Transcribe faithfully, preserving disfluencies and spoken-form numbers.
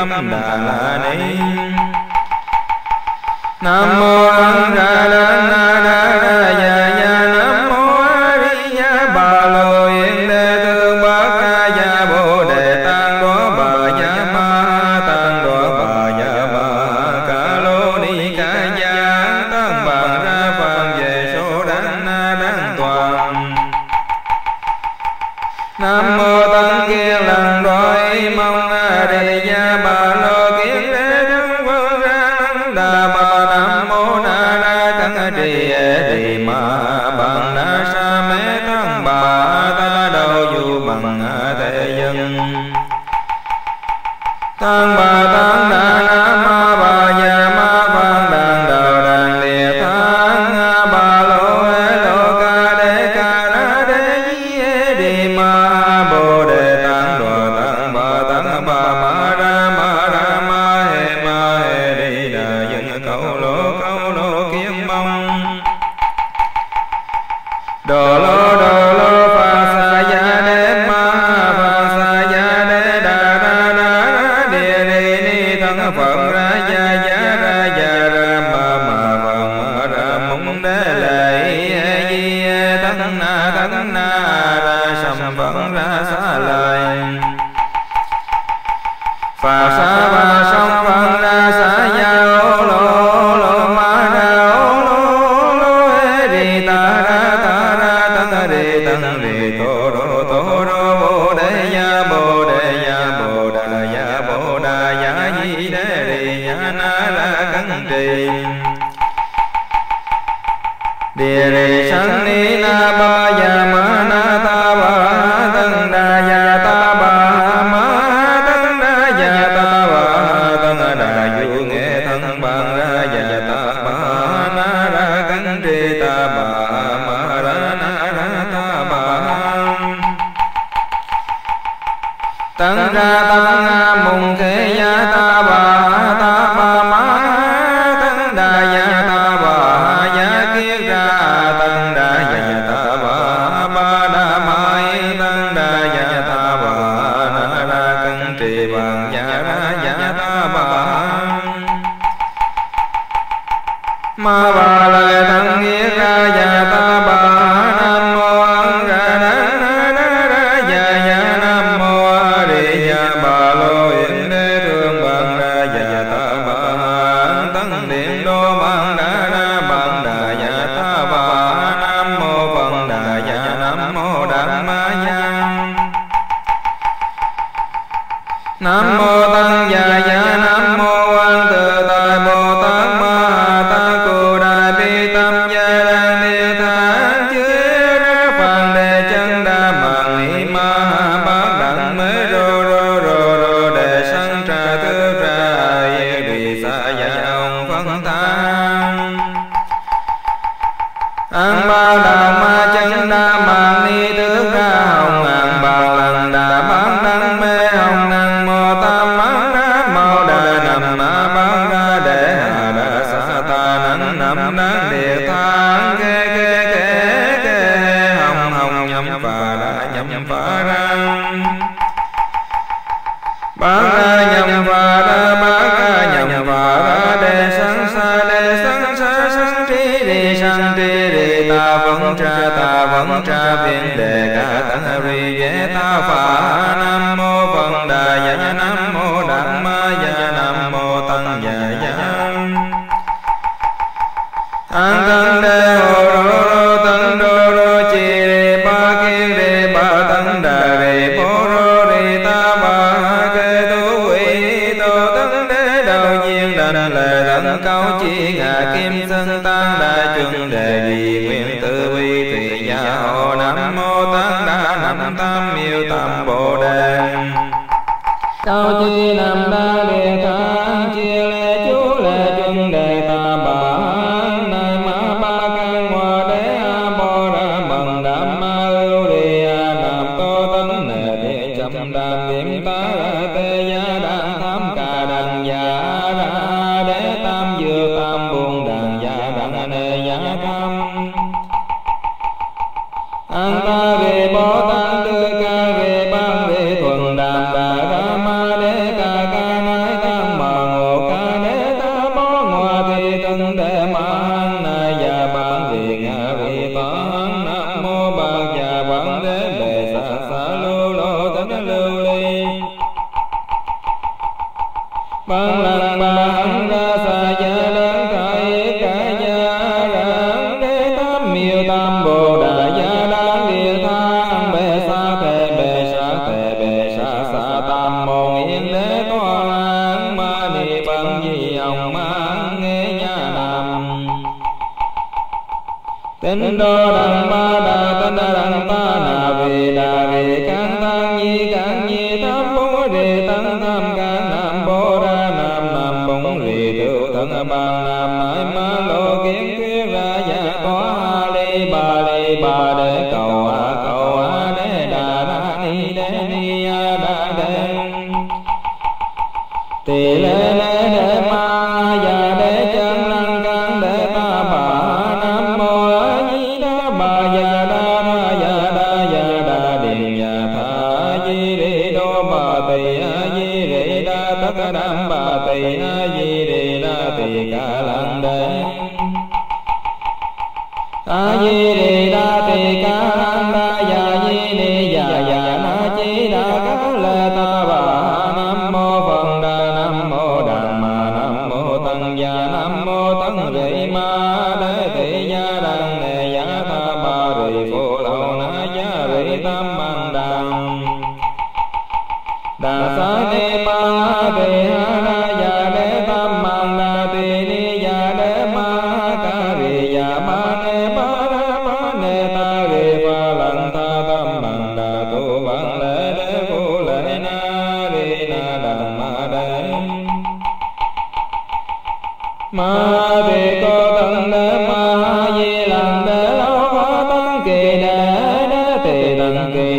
tâm đà la ni. Nam mô Tăng Ra Đa Na Đa Đa Ya Ya. Nam mô A Di Đà Bà Lô Yên Đế Tư Bát Ca Ya Bồ Đề Tăng Đô Bà Ya Ma Tăng Đô Bà Ya Ma Ca Lô Ni Ca Ya Tăng Bàn Ra Phàm về số đăng na đăng toàn. Nam mô Tăng Kiên Lần Đôi Mong A Di Đà Bà Lô Kiên Đế Trung Vương Ra Nắng Đà Bà. Nam mô Na Đa Căng Trì E Trì Ma Bằng Na Sa Mê Tăng Bà Ta Đầu Du Bằng Thế Dân. Tăng Bà Tăng Đà Na Ma Bà Ya Ma Phang Đàn Đầu Đàn Địa Tăng Bà Lô E Lô Ca Đế Ca Na Đế Di E Đi Ma Bồ Đề Tăng Đồ Tăng Bà Tăng Bà Ma Ra Ma Ra Ma He Ma He Đi Đà Dân Câu Lô Câu Lô Kiếm Mong. Đồ Lô Đồ Lô Phà Sa Ya Đế Ma Phà Sa Ya Đế Đà Đà Đà Địa Đi Ni Thân Phật Ra Ya Ya Ra Ya Ra Ma Ma Phật Ma Ra Mung Đế Lệ E Di E Thân Na Thân Na Ra Sầm Phật Ra Sa Lợi. Phà Sa Phà Sông Phật Ra Sa Ya Ô Lô Lô Ma Ra Ô Lô Lô E Di Ta Ra Ta Ra Tăng Ri Tăng Ri Tô Rô Tô Rô Bồ Đề Ya Bồ Đề Ya Bồ Đà Ya Bồ Đà Ya Di Đế Ri Ya Na La Căng Trì. Địa Ri Sang Ni Na Ba Ya Ma Na Ta Ba Tăng Đà Ya Ta Ba Ma Tăng Đà Ya Ta Ba Tăng Đà Du Nghệ Thân Bằng Ra Ya Ta Ba Na Ra Căng Trì Ta Ba Ma Ra Na Ra Ta Ba. Tăng Ra Tăng A Mùng Thế Ya Ta Ba Ta Ba Ma Tăng Đà Ya Ta Ba Ya Kiết Ra Tăng Đà Ya Ta Ba Ba Đà Ma Yên Tăng Đà Ya Ta Ba Na Ra Căng Trì Bằng Ya Ra Ya Ta Ba. Ma Ba Lời Tăng Kiết Ra Ya Ta Ba. Nam mô An Ra Đa Na Đa Đa Ya Ya. Nam mô A Di Đà Bà Lô Yên Đế Thương Bằng Ra Ya Ta Ba. Tăng Điện Đô Bằng Đà Đa Bằng Đà Ya Ta Ba. Nam mô Phật Đà Ya. Nam mô Đàm Ma Ya. Nam mô Tăng Già Ya. Nam mô Quan Tự Tại Bồ Tát Ma Ta Cù Đại Bi Tâm Gia Đan Địa Tạng Chư Ra Phạn Đề Chân Đa Mạng Ni Ma Bát Đặng Mê Rô Rô Rô Rô Đề Sanh Trà Thứ Trà Yên Bị Sa Ya Ông Phân Tăng An Ba Đà Ma Chân Đa Mạng Ni Tước Ra Hồng An Ba Lần Đà Bát Đặng Mê Hồng Năng Mô Tam Mát Đá Mâu Đà Nằm Ma Bát Đa Đề Hà Đà Sa Ta Nắng Nằm Đăng Địa Tạng Kê Kê Kê Kê Hồng Hồng Nhâm Phà Đà Nhâm Phà Ra Bát Đa Nhâm Phà Đà Bát Đa Nhâm Phà Ra Đề Sang Sa Đề Sang Sa Sang Tri Đi Sang Tri Đi Ta Vấn Tra Ta Vấn Tra Viên Đề Ca Tăng Ri Dế Ta Phà. Nam mô Phật Đà Ya. Nam mô Đàm Ma Ya. Nam mô Tăng Già Ya. An Tăng Đê Hồ Rô Rô Tăng Đô Rô Chi Rê Ba Kiên Rê Ba Tăng Đà Rê Bố Rô Rê Ta Ba Kê Tu Quỷ Tô Tăng Đê Đầu Nhiên Đành Lệ Tăng Cao Chi Ngà Kim Sơn Tăng Đà Chuẩn Đề Đi Nguyên Tư Vi Thủy Gia Hồ. Nam mô Tăng Đà Nam Tam Miêu Tam Bồ Đề Cao Chi Nam Đa Địa Tạng Chia Lệ Chú Lệ Chuẩn Đề Ta Ba Nay Ma Ba Căn Hoa Đế A Bồ Ra Bằng Đam Ma Ưu Đi A Đàm Tô Tấn Nề Địa Châm Đàm Điểm Ta Ra Tê Gia Đàn Tham Ca Đàn Gia Ra Đế Tam Dược Tam Buồn Đàn Gia Đàn Nề Gia Tham An Ta Rê Bồ Tát Tư Ca Rê Ban Rê Thuần Đàm Đà Ra Ma Đế Ca Ca Nai lưu ly bằng lần bằng ra xa gia lớn tại cả gia rạng đế tam miêu tam bồ đà gia đan địa thang bề sa thể bề sa thể bề sa sa tam môn yên lễ toa lang ma ni bằng di ông mang nghe nhà nam tinh đô đằng ba đà tinh đằng ta na về đà về can tăng nhi can nhi tham bố đề tăng tham can nam bố đa nam nam bóng rì tự thân bằng nam nai ma lô kiến quyết ra gia có ha li ba li ba đế cầu a cầu a đế đà đa ni đế ni a đa đế tỳ lê lê đế ma gia đế chân năng can đế ta bà nam mô a di đà bà gia đa đa gia đa gia đa điện gia tha di rê đô bà tỳ a di rê đa tất đam bà tỳ a di rê đa tỳ ca lăng đế a di rê đa tỳ ca lăng đa gia di ni gia gia na chi đa ca lê ta bà nam mô phật đà nam mô đàm ma nam mô tăng gia nam mô tăng rê ma đế thị gia đăng nề gia tha ba rê phô lâu na gia rê tam mang đàm đà sa ni ma đề ha na gia đế tam mang đà tỳ ni gia đế ma ca rê gia ma ne ma ra ma ne ta rê va lăng tha tam mang đà tu văn lễ đế vô lễ na rê na đàm ma đế ma đề cô tăng đế ma di lăng đế lao phá tăng kỳ đế đế tỳ tăng kỳ